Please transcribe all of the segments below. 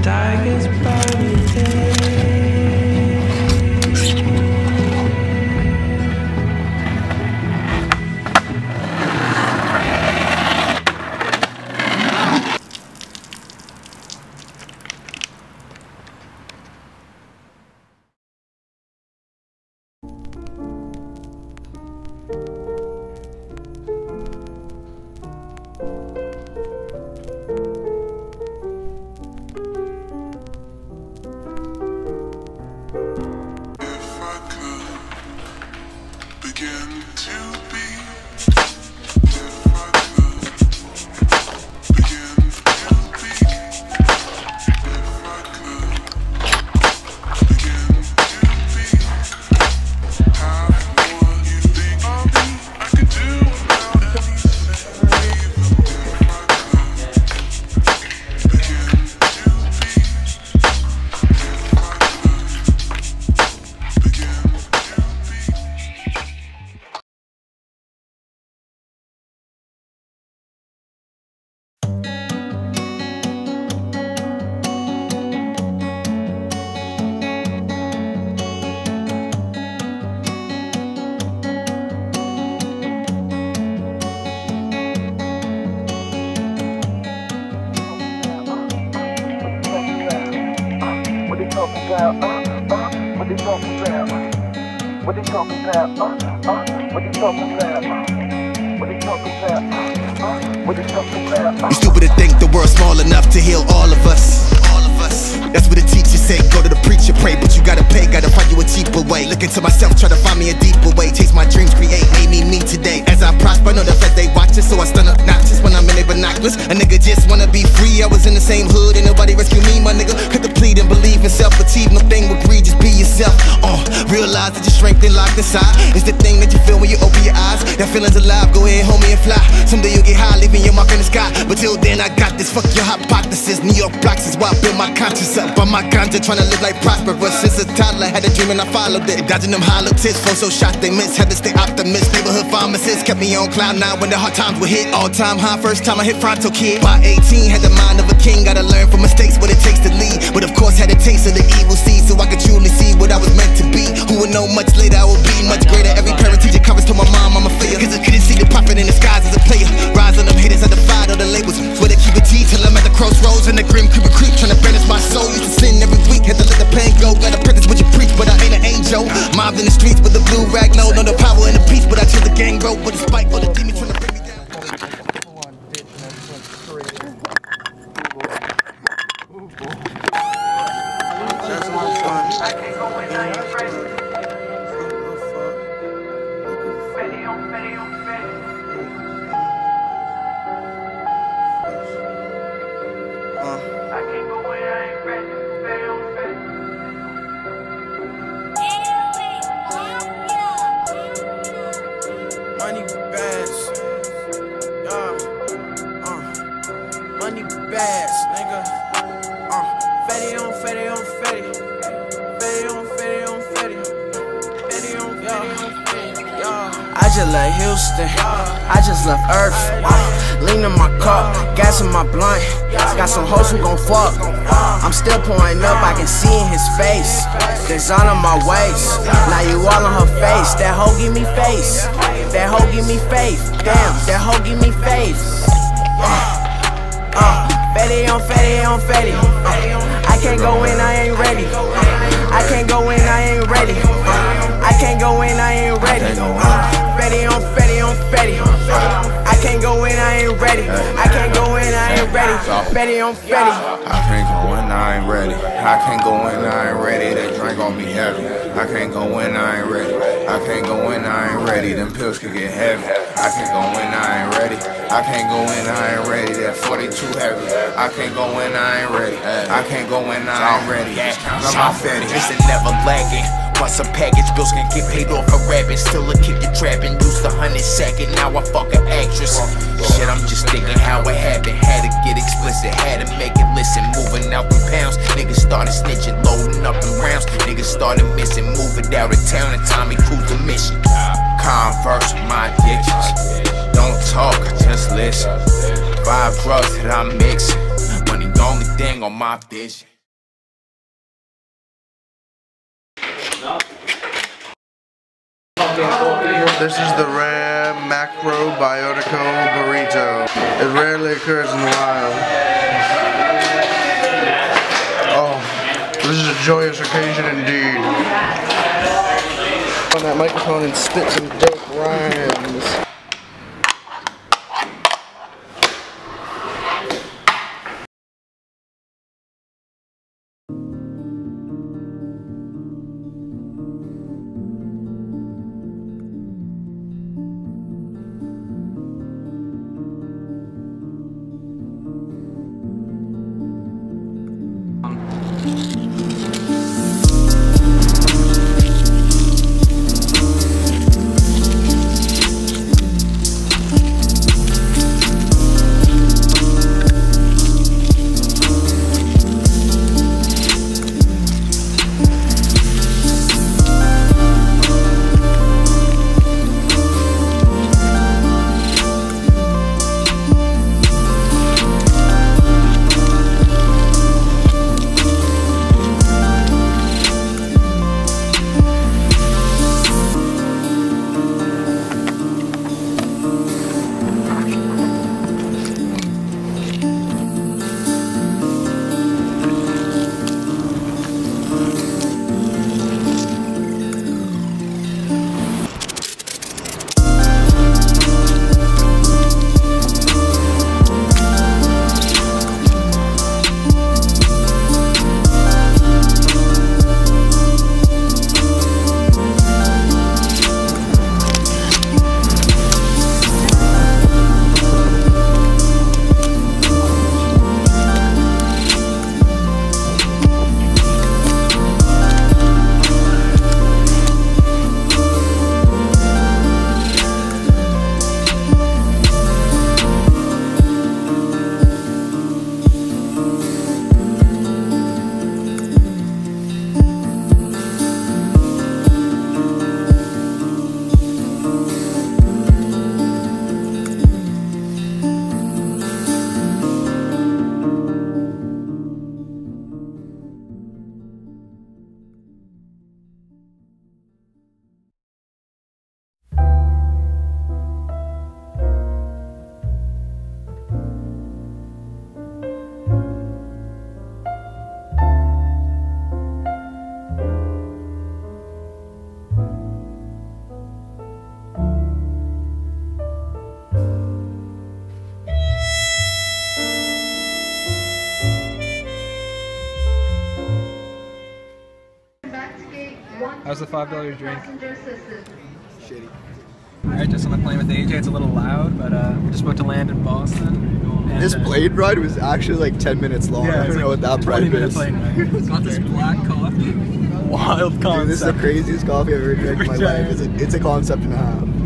darkest bright day. You stupid to think the world's small enough to heal all of us. That's what the teacher said, go to the preacher, pray. But you gotta pay, gotta find you a cheaper way. Look into myself, try to find me a deeper way. Chase my dreams, create, made me today. As I prosper, know the fact they watch us, so I stun up notches when I'm in their binoculars. A nigga just wanna be free, I was in the same hood, and nobody rescue me, my nigga. Could complete and believe in self-achieve, no thing with greed, just be yourself. Realize that your strength and locked inside is the thing that you feel when you open your eyes. That feeling's alive, go ahead, homie, and fly. Someday you'll get high, leaving your mark in the sky. But till then, I got this, fuck your hypothesis. New York blocks is why I build my conscience up. By my ganja, trying to live like prosperous. Since a toddler, had a dream and I followed it. Dodging them hollow tips, phone so shots they miss. Had to stay optimist, neighborhood pharmacist kept me on cloud nine when the hard times would hit. All time high, first time I hit Fronto Kid. By 18, had the mind of a king. Gotta learn from mistakes, what it takes to lead. But of course, had a taste of the evil seed, so I could truly see what I was meant to be. Who would know much later I would be much greater. Every parent teacher covers to my mom, I'm a failure. Cause I couldn't see the prophet in disguise as a player. Rise on them haters, I defied all the labels. Swear to keep it T till I'm at the crossroads. And the grim creeper creep, trying to banish my soul. Used to sin every week, had to let the pain go. Gotta practice what you preach, but I ain't an angel. Mobbed in the streets with the blue rag, no the power and the peace. But I chose the gang road, but despite all the demons trying to bring me down. I can't go in, I ain't ready. Fetty on fetty on fetty. I can't go in, I ain't ready. Fetty on fetty. Money bags, money bags, nigga. Fetty on fetty on fetty. Fetty on fetty on fetty. Fetty on fetty on fetty. I just left Houston, I just left Earth. Lean in my car, gas in my blunt. Got some hoes who gon' fuck. I'm still pouring up, I can see in his face. Design on my waist, now you all on her face. That hoe give me face, that hoe give me faith. Damn, that hoe give me faith. Fetty on fetty on fetty. I can't go in, I ain't ready. I can't go in, I ain't ready. I can't go in, I ain't ready. Fetty on fetty on fetty. I can't go in, I ain't ready. I can't go in, I ain't ready. Fetty on fetty. I can't go in, I ain't ready. I can't go in, I ain't ready. That drink gon' be heavy. I can't go in, I ain't ready. I can't go in, I ain't ready. Them pills could get heavy. I can't go in, I ain't ready. I can't go in, I ain't ready. That 42 heavy. I can't go in, I ain't ready. I can't go in, I ain't ready. I'm my fetty. It's a never lagging. Once a package, bills can get paid off a rabbit. Still a kid you trapping. Used to 100 second, now I fuck an actress. Shit, I'm just thinking how it happened. Had to get explicit, had to make it listen. Moving out in pounds, niggas started snitching, loading up in rounds. Niggas started missing, moving out of town, and Tommy Cruise the mission. Converse my addictions. Don't talk, just listen. 5 drugs that I'm mixing. Money the only thing on my vision. This is the rare Macrobiotico burrito. It rarely occurs in the wild. Oh, this is a joyous occasion indeed. On that microphone and spit some dope rhymes. How's the $5 drink? Shitty. Alright, just on the plane with AJ. It's a little loud, but we're just about to land in Boston. And, this blade ride was actually like 10 minutes long. Yeah, I don't know what that price is. It's got this black coffee. Wild concept. Dude, this is the craziest coffee I've ever drank in my life. It's a concept and a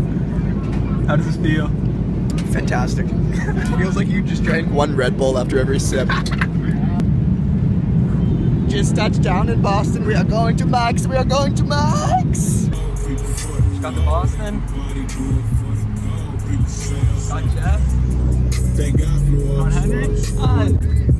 half. How does this feel? Fantastic. It feels like you just drank one Red Bull after every sip. Just touched down in Boston. We are going to Max. We are going to Max. Just got to Boston. Got Jeff. Got Henry.